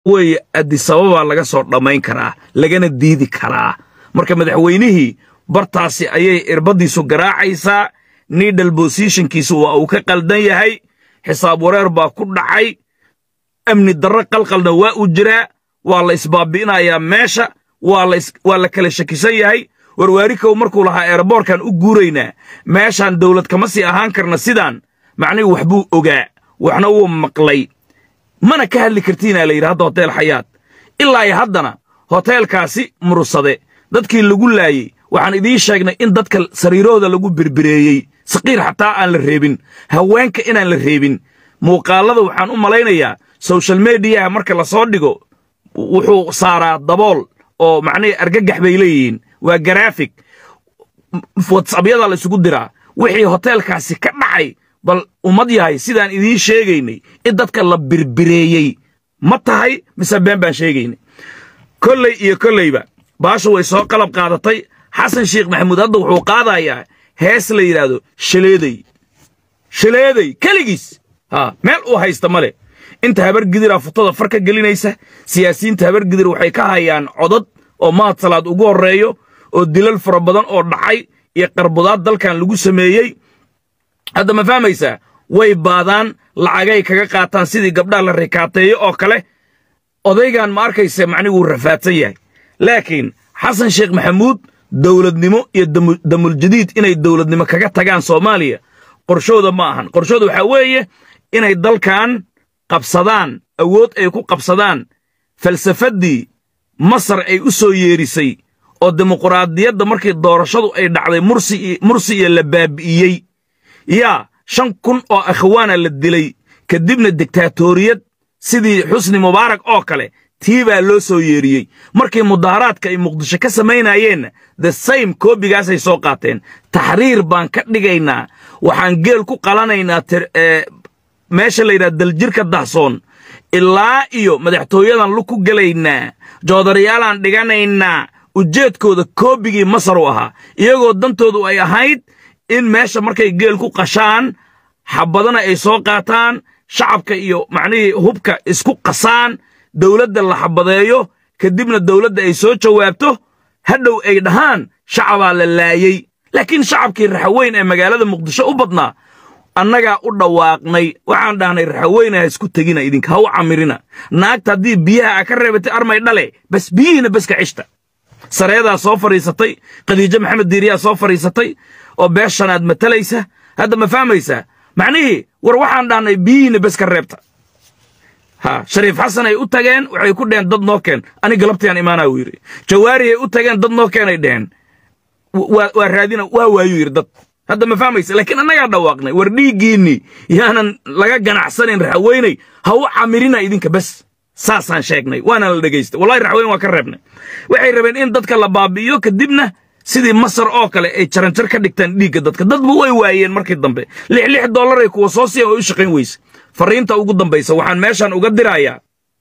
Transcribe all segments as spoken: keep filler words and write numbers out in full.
way Addis Ababa laga soo dhamayn karaa lagana diidi karaa marka madaxweynihii bartaasi ayay irbadiisu garaacaysaa needle positionkiisu waa uu ka qaldan yahay xisaab wareer baa ku dhacay amni darro qalqalna waa u jiraa waa la isbaabiinayaa meesha waa la waa la kala shakisan yahay warwaarikow markuu lahaa airportkan u guureynaa meeshan dawlad kama sii ahaan karna sidaan macnaheedu wax buu ogaa waxna uu maqlay mana ka hadli kartiina la yiraahdo hotel Xayaat ilaa ay haddana hotelkaasi murusade dadkii lagu laayay waxaan idin sheegnay in dadka sariirooda lagu birbireeyay saqiir xataa aan la reebin haweenka inaan la reebin muuqaalada waxaan u malaynayaa social media marka la soo dhigo wuxuu saaraa dabool oo macnaheedu argagax bay leeyihiin waa graphic WhatsApp-yada la isugu diraa wixii hotelkaasi ka dhacay bal umad yahay sidaan idin sheegaynay in dadka la birbireeyay ma tahay mise been baan sheegaynay kolley iyo kolleyba baashu way soo qalab qaadatay xasan sheekh maxamuud hadda wuxuu qaadayaa hees la yiraahdo shaleeday shaleeday kaligiis ha meel uu haysta male inta habar gidir afutada farka gelinaysa siyaasiyiinta habar gidir waxay ka hayaan codad oo maad salaad ugu horeeyo oo dilal fara badan oo dhacay iyo qarbudaad dalkan lagu sameeyay hadda ma fahmaysaa way baadaan lacagay kaga qaataan sidii gabdhaha la rikaateeyo oo kale odaygan ma arkaysa macnigu uu rafaadsan yahay laakiin xasan sheekh maxamuud dawladnimo iyo damul jadiid inay dawladnimo kaga tagaan Soomaaliya qorshooda ma ahan qorshooda waxa weeye inay dalkan qabsadaan awood ay ku qabsadaan falsafadii Masar ay u soo yeerisay oo dimuqraadiyadda markii doorashadu ay dhacday mursi mursi iyo la baabi'iyay يا شن كن أو أخوانا للدلي كدبنا الدكتاتورية سيدي حسني مبارك أوكله تيبا لوسو يريي مركي مظاهرات كاي مقدشة كسمينا ين the same كوبي جاسي سوقاتين تحرير بان كتنجينا وحنجيل كو قلانينا تر اه ماشي لينا دلجيركا دحصون إلا إيو مدحتويانا لكو جلينا جودريالان ديغانينا وجيدكو دا كوبيجي مصروها إيغو دانتودو أي هايد in meesha markay geel ku qashaan xabadana ay soo qaataan shacabka iyo macnaheedu hubka isku qasaan dawladda la xabadeeyo kadibna dawladda ay soo jawaabto hadhow ay dhahaan shacaba la laayay laakiin shacabkii raxweyn ee magaalada Muqdisho u badnaa annaga u dhawaaqnay waxaan dhahnay raxweyn ay isku tagina idinka ha u camirina naagta hadii biyaha ka reebatay armay dhale bas biyina bas ka cishta sareeda soo fariisatay Khadiija Maxamed Diiriya soo fariisatay oo beeshanaad matalaysa hadda ma fahmaysa macnaheedu war waxaan dhaanay biina bas ka reebta ha Shariif Xasan ay u tageen waxay ku dheen dad noo keen ani galabtiyaan iimaana u yiri Jawaari ay u tageen dad noo keenay dheen waa raadina waa waayu yiri dad hadda ma fahmaysa laakiin annaga dhawaaqnay war dhiigiini yaanan laga ganacsanin raxweynay ha u camirina idinka bas saasaan sheegnay waana la dhageystay wallahi raxweyn waa ka reebnay waxay rabeen in dadka la baabiyo kadibna sidii Masar oo kale ay jaranjar ka dhigtaan dhiiga dadka dadba way waayeen markii dambe lix lix dollar ay kuwa soo siiyay oo u shaqeyn weys fariinta ugu dambaysa waxaan meeshan uga dirayaa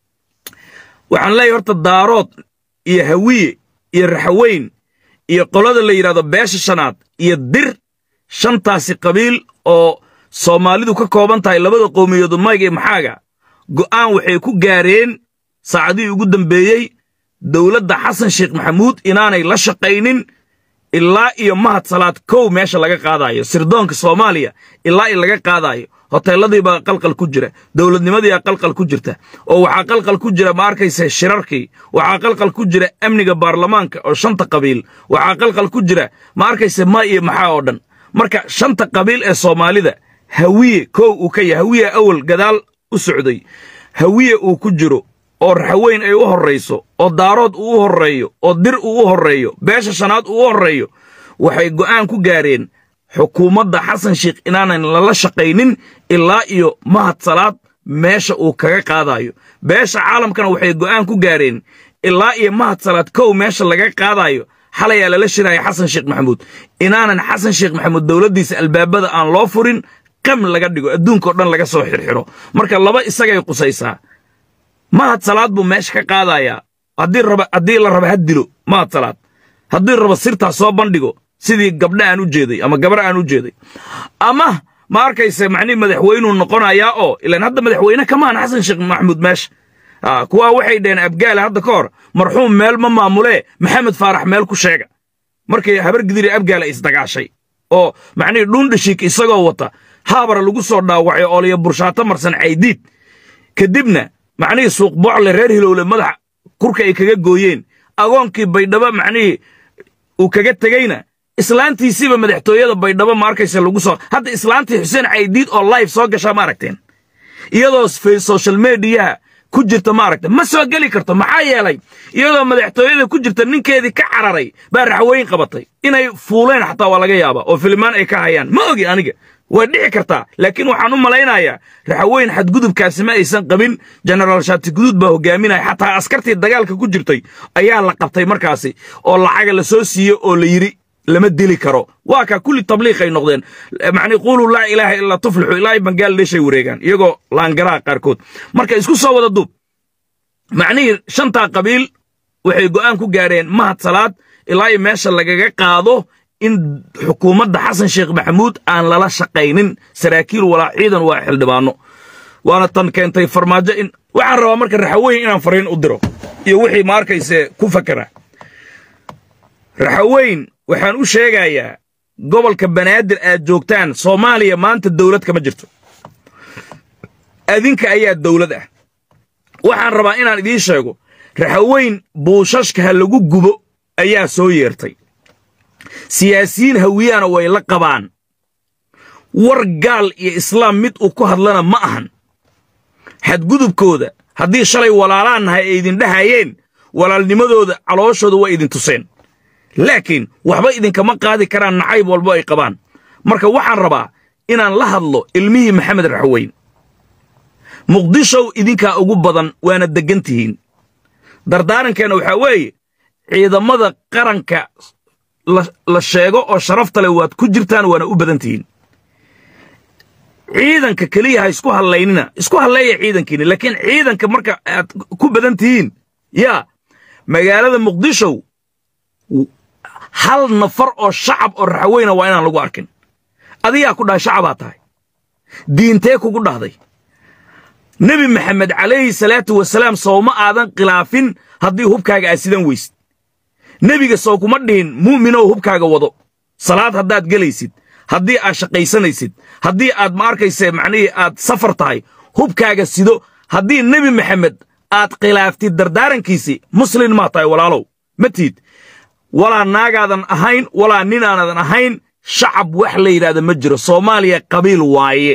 waxaan leeyahay horta daarood iyo hawiye iyo raxweyn iyo qolada la yiraahdo beesha shanaad iyo dir shantaasi qabiil oo Soomaalidu ka kooban tahay labada qowmiyadood mayga iyo maxaaga go'aan waxay ku gaareen saacadii ugu dambeeyay dawladda xasan sheekh maxamuud inaanay la shaqeynin ilaa iyo mahad salaad kow meesha laga qaadayo sirdoonka Soomaaliya ilaa in laga qaadayo hoteeladii baa qalqal ku jira dawladnimadii aa qalqal ku jirta oo waxa qalqal ku jira ma arkaysa shirarkii waxa qalqal ku jira amniga baarlamaanka oo shanta qabiil waxa qalqal ku jira ma arkaysa ma iyo maxaa oo dhan marka shanta qabiil ee Soomaalida hawiye kow uu ka yahay hawiye awal gadaal u socday hawiye uu ku jiro oo raxweyn ay u horeyso oo daarood uu u horeeyo oo dir uu u horeeyo beesha shanaad uu u horeeyo waxay go'aan ku gaareen xukuumadda xasan sheekh inaanan la shaqeynin ilaa iyo mahad salaad meesha uu kaga qaadayo beesha caalamkana waxay go'aan ku gaareen ilaa iyo mahad salaad kow meesha laga qaadayo xalay la shiraayo xasan sheekh maxamuud inaanan xasan sheekh maxamuud dawladdiisa albaabada aan loo furin qam laga dhigo adduunka oo dhan laga soo xirxiro marka laba isagay qusaysaa mahad salaad buu meesha ka qaadaya hadii raba hadii la raba hadilo mahad salaad hadii raba sirta soo bandhigo sidii gabdha aan u jeeday ama gabar aan u jeeday ama ma arkaysa macni madaxweynuhu noqonaya oo ilaan hadda madaxweyne kamaan xasan sheekh maxamuud meesha آه كوا waxay dheen abgaal hadda ka hor marxuum meel ma maamule maxamed faarax meel ku sheega markay habar gidiri abgaal is dagaashay oo macnii dhundhishik isagoo wata habar lagu soo dhaawacay oo liya burshaato marsan caydiid kadibna macnii suuq bocle reer hilowle madax kurka ay kaga gooyeen agoonkii baydhaba macnii uu kaga tagayna islaantiisiba madaxtooyada baydhaba ma arkaysa lagu soo hadda islaantii Xuseen Caydiid oo live soo gasha ma aragteen iyadoo social media ku jirta ma aragtay ma soo gali karto maxaa yeelay iyadoo madaxtooyada ku jirta ninkeedii ka cararay baa raxweyn qabatay inay fuuleen xataa waa laga yaabaa oo filmaan ay ka hayaan ma ogi aniga way dhici kartaa laakiin waxaan u malaynayaa raxweyn xadgudubkaasi ma aysan qabin general Shaati Guduud baa hogaaminay xataa askartii dagaalka ku jirtay ayaa la qabtay markaasi oo lacag la soo siiyo oo la yiri lama dili karo waa ka kulli tabliiq ay noqdeen macni qulu la ilaaha illa tuflihu ilaahi bangaal leeshay wareegan iyagoo laangara qaarkood marka isku soo wada dub macni shanta qabiil waxay go'aan ku gaareen mahad salaad ilaahi meesha lagaga qaado in xukuumadda Xasan Sheekh Maxamuud aan lala shaqaynin saraakiil wala ciidan waa xildhibaano waana tan keentay farmaajo in waxaan rabaa marka raxweyn inaan fariin u diro iyo wixii ma arkayse ku fakara raxweyn waxaan u sheegayaa gobolka Banaadir aad joogtaan Soomaaliya maanta dawlad kama jirto adinka ayaa dawlad ah waxaan rabaa inaan idin sheego raxweyn buushashka lagu gubo ayaa soo yeertay siyaasiyiin hawiyana way la qabaan war gaal iyo islaam mid uu ku hadlana ma ahan xadgudubkooda haddii shalay walaalaanahay ay idin dhahayeen walaalnimadooda calooshooda waa idin tuseen laakiin waxba idinkama qaadi karaan nacayb walba ay qabaan marka waxaan rabaa inaan la hadlo ilmihii maxamed raxweyn muqdisho idinka ugu badan waana degantihiin dardaarankeena waxa weeye ciidamada qaranka la sheego oo sharafta leh waad ku jirtaan waana u badantihiin ciidanka kaliya ha isku halaynina isku haleeya ciidankiina laakiin ciidanka marka aad ku badantihiin yaa magaalada muqdisho hal nafar oo shacab oo raxweyna waa inaan lagu arkin adiga ku dhahay shacab aad tahay diintee kugu dhahday nabi maxamed calayhi salaatu wasalaam sooma aadan khilaafin haddii hubkaaga aad sidan weysid nabiga soo kuma dhihin mu'minow hubkaaga wado salaad haddaad gelaysid haddii aad shaqaysanaysid haddii aad ma arkayse macnihii aad safar tahay hubkaaga sido haddii nabi maxamed aad khilaaftid dardaarankiisii muslin maa tahay walaalow ma tiid walaa naagaadan ahayn walaa ninaadan ahayn shacab wax la yidhaahdo ma jiro Soomaaliya qabiil waaye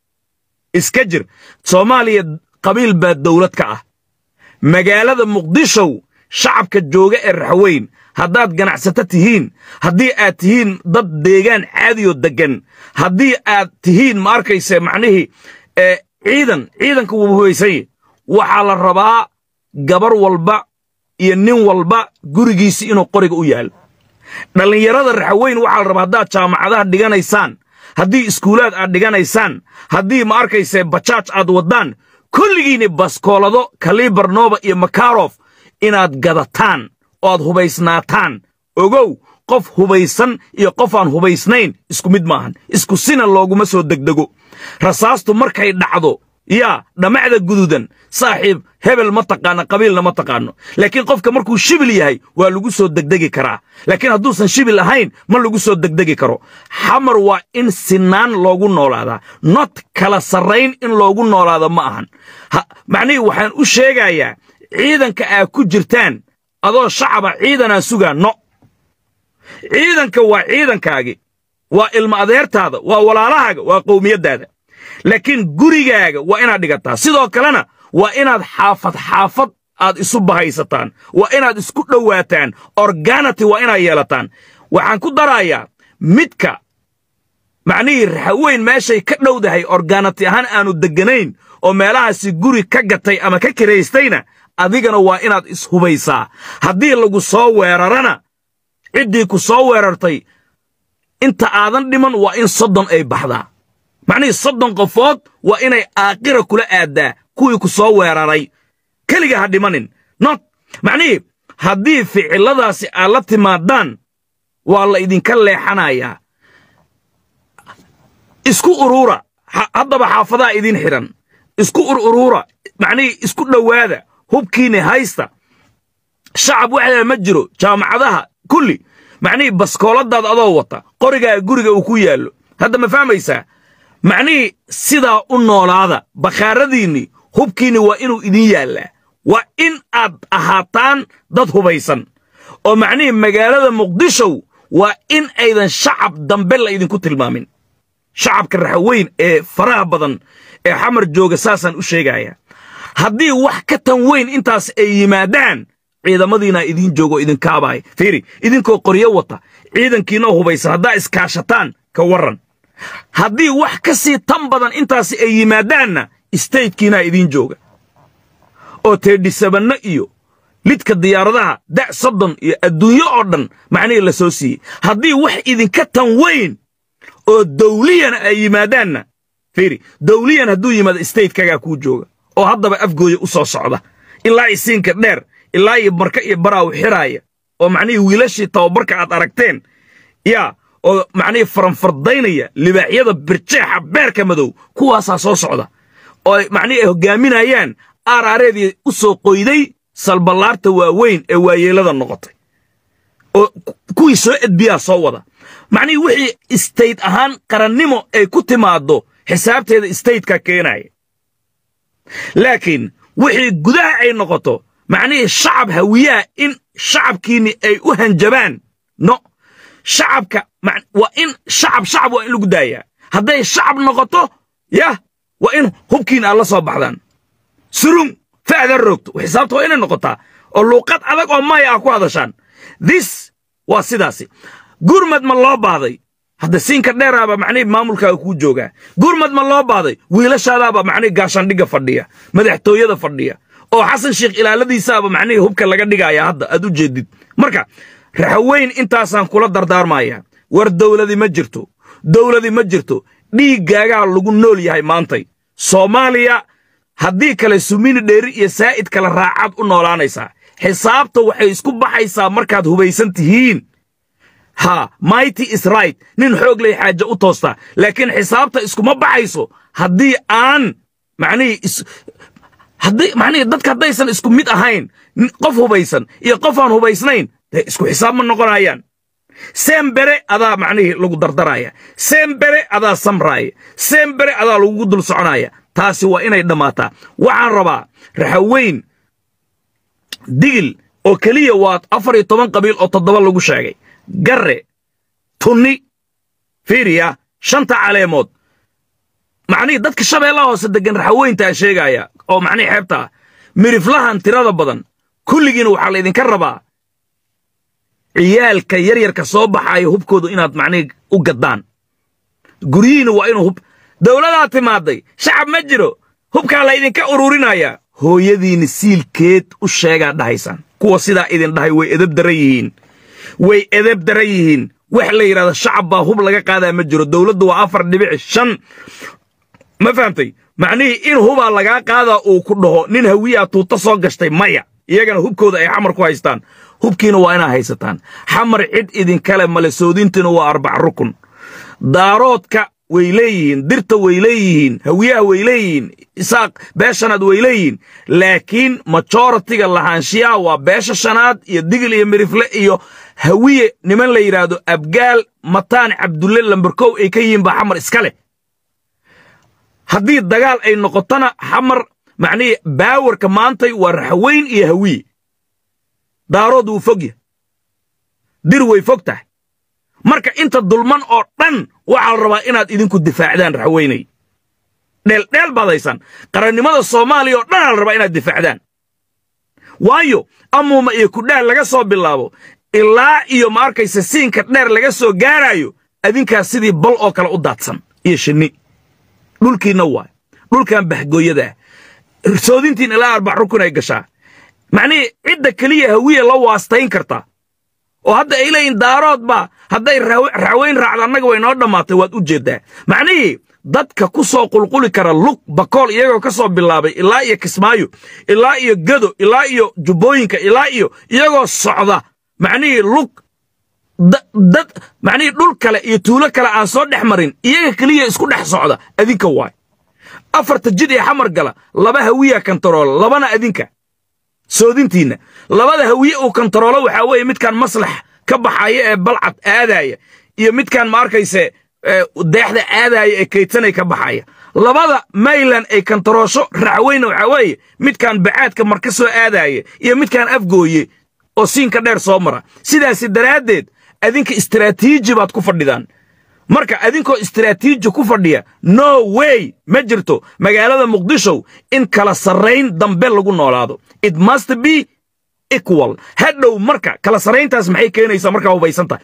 iska jir Soomaaliya qabiil baa dawlad ka ah magaalada Muqdisho shacabka jooga ee raxweyn haddaad ganacsato tihiin haddii aad tihiin dad deegaan caadi oo degan haddii aad tihiin ma arkayse macnihii ee ciidan ciidanka wuu hubaysay waxaa la rabaa gabar walba iyo nin walba gurigiisa inuu qoriga u yaal dhalinyarada raxweyn waxaa la rabaa haddaad jaamacadaha dhiganaysaan haddii iskuulaad aad dhiganaysaan haddii ma arkayse bajaaj aad wadaan kulligiina baskoolado kaliibar nova iyo makarof inaad gadataan oo aad hubaysnaataan ogow qof hubaysan iyo qof aan hubaysnayn isku mid maahan isku sina looguma soo degdego rasaastu markay dhacdo yaa dhamacda gududan saaxiib hebel ma taqaana qabiilna ma taqaano laakiin qofka markuu shibil yahay waa lagu soo degdegi karaa laakiin hadduusan shibil ahayn ma lagu soo degdegi karo xamar waa in sinaan loogu noolaadaa not kala sarrayn in loogu noolaado ma ahan macnihii waxaan u sheegayaa ciidanka aad ku jirtaan adoo shacaba ciidanaa sugaa no ciidanka waa ciidankaagi waa ilma adeertaada waa walaalahaaga waa qowmiyadaada laakiin gurigaaga waa inaad dhigataa sidoo kalena waa inaad xaafad xaafad aad isu bahaysataan waa inaad isku dhowaataan organati waa inaad yeelataan waxaan ku darayaa midka macnihii raxweyn meeshay ka dhowdahay organati ahaan aanu deganayn oo meelahaasi guri ka gatay ama ka kiraystayna adigana waa inaad ishubaysaa haddii lagu soo weerarana ciddii ku soo weerartay inta aadan dhiman waa in soddon ay baxdaa macnihii soddon qofood waa inay aakhira kula aadaa kuwii ku soo weeraray keliga ha dhimanin not macnihii haddii ficiladaasi aad la timaadaan waa la idinka leexanayaa isku urura haddaba xaafadaha idin xiran isku uruura macnihii isku dhowaada hubkiini haysta shacab waxa ma jiro jaamacadaha kulli macnii baskooladaad adoo wata qoriga guriga uu ku yaalo hadda ma fahmaysaa macnii sida u noolaada bakhaaradiini hubkiini waa inuu idin yaala waa in aad ahaataan dad hubaysan oo macnii magaalada Muqdisho waa in aydan shacab dambe la idinku tilmaamin shacabka raxweyn ee faraha badan ee xamar jooga saasan u sheegaya haddii wax ka tan weyn intaas ay yimaadaan ciidamadiina idin joogo idin kaabay fiiri idinkoo qoryo wata ciidankiina hubaysan haddaa iskaashataan ka waran haddii wax ka sii tan badan intaas ay yimaadaanna statekiina idin jooga oo teedhisabanna iyo lidka diyaaradaha da soddon iyo adduunyo oo dhan macnii la soo siiyey haddii wax idinka tan weyn oo dawliyan ay yimaadaanna fiiri dawliyan hadduu yimaado statekagaa kuu jooga oo haddaba afgooya u soo socda ilaa isiinka dheer ilaa iyo marka iyo baraaw xiraaya oo macnii wiilashii tababarka aad aragteen yaa oo macnii faranfardaynaya libaaxyada birjeexa beerka madow kuwaasaa soo socda oo macnii ay hogaaminayaan aaraareedii u soo qoyday salballaarta waaweyn ee waayeelada noqotay oo kuwii soo edbiyaa soo wada macnii wixii state ahaan qarannimo ay ku timaado xisaabteeda stateka keenaya laakiin wixii gudaha ay noqoto macnii shacab hawiyaa in shacabkiini ay u hanjabaan no shacabka waa in shacab shacab waa in lagu daayaa hadday shacab noqoto yah waa in hubkiina aad la soo baxdaan surung fa'da rogto xisaabta waa inay noqotaa oo luuqad adag oo maya ah ku hadashaan this waa sidaasi gurmad ma loo baahday hadda siinka dheeraaba macnii maamulkaaga kuu joogaa gurmad ma loo baahday wiilashaadaaba macnii gaashaandhigga fadhiya madaxtooyada fadhiya oo xasan sheekh ilaaladiisaaba macnii hubka laga dhigaya hadda aad u jeedid marka raxweyn intaasaan kula dardaarmaya war dawladi ma jirto dawladi ma jirto dhiiggaagaa lagu nool yahay maantay Soomaaliya haddii kale sumini dheeri iyo saa'id kala raacaad u noolaanaysaa xisaabta waxay isku baxaysaa markaad hubaysan tihiin ha mighty is right nin xoog leh xaaja u toosta laakiin xisaabta iskuma baxayso haddii aan macnii haddii macnii dadka haddaysan isku mid ahayn qof hubaysan iyo qof aan hubaysnayn isku xisaab ma noqonayaan sembere adaa macnii lagu dardaraya sembere adaa samraaya sembere adaa lagu dul soconaya taasi waa inay dhamaataa waxaan rabaa raxweyn digil oo kaliya waa afar iyo toban qabiil oo toddoba lagu sheegay garre tunni fiiriya shanta caleemood macnii dadka shabeellaha hoose degan raxweynta sheegaya oo macnii xeebta miriflahan tirada badan kulligiina waxaa la idinka rabaa ciyaalka yaryarka soo baxaya hubkooda inaad macnii u gaddaan guryihiina waa inuu hub dawladaa timaaday shacab ma jiro hubkaa la idinka ururinaya hooyadiina siilkeed u sheegaa dhahaysaan kuwa sidaa idin dhahay way edab daran yihiin way edab daran yihiin wax la yidhahdo shacab baa hub laga qaadaa ma jiro dawladdu waa afar dhibic shan ma fahamtay macnihii in hubaa lagaa qaadaa uu ku dhaho nin hawiyaa tuuta soo gashtay maya iyagana hubkooda ay xamar ku haystaan hubkiina waa inaa haysataan xamar cid idinkale male soodintiina waa arbac rukun daaroodka way leeyihiin dirta way leeyihiin hawiyaha way leeyihiin isaaq beeshanaad way leeyihiin laakiin majoritiga lahaanshiyaha waa beesha shanaad iyo digil iyo mirifle iyo hawiye niman la yidhaahdo abgaal mataan cabdulle lambarkow ay ka yihiin baa xamar iska leh haddii dagaal ay noqotona xamar macnihii baawarka maantay waa raxweyn iyo hawiye daarood wuu fog yahay dir way fog tahay marka inta dulman oo dhan waxaa la rabaa inaad idinku difaacdaan raxweynay dheeldheel baad haysaan qarannimada soomaaliya oo dhanaa la rabaa inaad difaacdaan waayo amuuma iyo kudhaal laga soo bilaabo ilaa iyo ma arkaysa siinka dheer laga soo gaaraayo adinkaas sidii bal oo kale u daadsan iyo shinni dhulkiinna waay dhulkan bahgooyada ah soodintiin ilaa arbac rukun ay gashaa macnihii cidda keliya hawiye la waastayn kartaa oo hadda ay leeyiin daarood baa hadday raxweyn raacda annaga way noo dhammaatay waad u jeeddaa macnihii dadka ku soo qulquli kara lug bakool iyagoo ka soo bilaabay ilaa iyo kismaayo ilaa iyo gado ilaa iyo jubbooyinka ilaa iyo iyagoo socda macnihii lug dad macnihii dhul kale iyo tuulo kale aan soo dhex marin iyaga keliya isku dhex socda adinka waay afarta jid ee xamar gala laba hawiya kantarool labana adinka soodintiina labada hawiye uu kontaroolo waxa weeye midkan maslax ka baxaya ee balcad aadaya iyo midkan ma arkayse deexda aadaya ee kaydsanay ka baxaya labada maylan ay kontaroosho raxweyna waxa weeye midkan bacaadka marka soo aadaya iyo midkan afgooye oo siinka dheer soo mara sidaas daraadeed adinka istiraatiiji baad ku fadhidaan marka adinkoo istiraatiiji ku fadhiya no way ma jirto magaalada Muqdisho in kala sareyn dambe lagu noolaado it must be equal hadhow marka kala sareyntaas maxay keenaysaa marka hubaysanta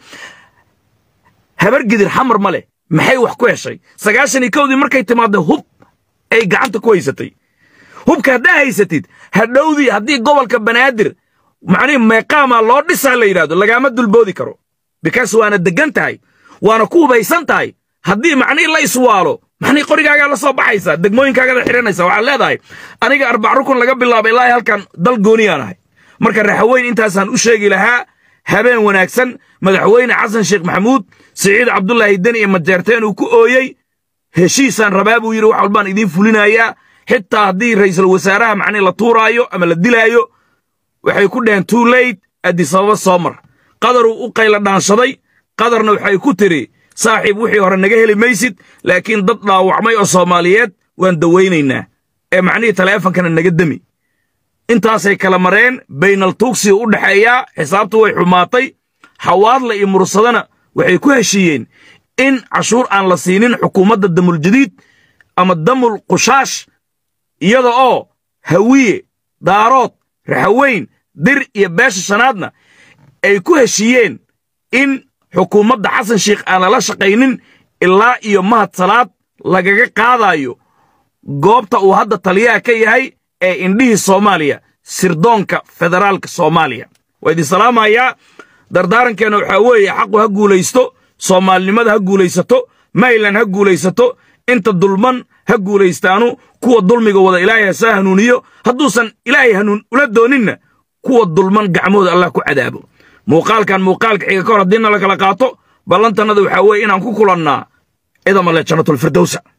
habar gidir xamar male maxay wax ku heshay sagaashan iyo kowdii markay timaado hub ay gacanta ku haysatay hubka hadaa haysatid hadhowdii haddii gobolka banaadir macni meeqaama loo dhisaa la yiraahdo lagama dulboodi karo because waana degan tahay waana ku hubaysan tahay haddii macni la iswaalo macni qorigaaga la soo baxaysa degmooyinkaaga xiranaysa waxa leedahay aniga arbac rukun laga bilaabay ilaa halkan dal gooniyanahay marka raxweyn intaasaan u sheegi lahaa habeen wanaagsan madaxweyne xasan sheekh maxamuud سعيد عبد الله الدني مجرتين وكويي هشيسان رباب ويرو حلبان إدين فلينايا حتى هدي رئيس الوزراء معني لطورايو أما لدلايو وحيكون دهن تو ليت أدي صواب الصامر قدروا أقيل دانشدي قدرنا وحيكون تري صاحب وحي ورنجه الميسد لكن ضدنا وعمي الصوماليات وان دوينينا إيه معني تلافا كان النقدمي انت هاسي كلامرين بين التوكسي ودحيا حسابته وحماطي حوار لي مرصدنا waxay ku heshiiyeen in cashuur aan la siinin xukuumadda damul jadiid ama damul qushash iyada oo hawiye daarood raxweyn dir iyo beesha shanaadna ay ku heshiiyeen in xukuumadda xasan sheekh aan la shaqaynin ilaa iyo mahad salaad lagaga qaadayo goobta uu hadda taliyaha ka yahay ee indhihii Soomaaliya sirdoonka federaalka Soomaaliya waydi salaamaya dardaarankeena waxa weeye xaqu ha guulaysto Soomaalinimada ha guulaysato maylan ha guulaysato inta dulman ha guulaystaanu kuwa dulmiga wada ilaahay sa hanuuniyo haduusan ilaahay hanuun ula dooninna kuwa dulman gacmooda Allah ku cadaabo muuqaalkan muuqaalka xiga ka hor hadina la kala qaato ballantanada waxa weeye inaan ku kulannaa idama la jannatul firdawsa